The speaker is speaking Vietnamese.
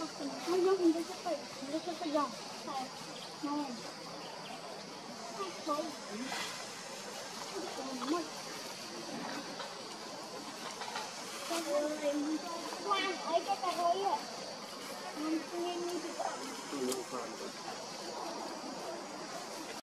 nó không có cái dòng này thôi qua ấy cái cà rốt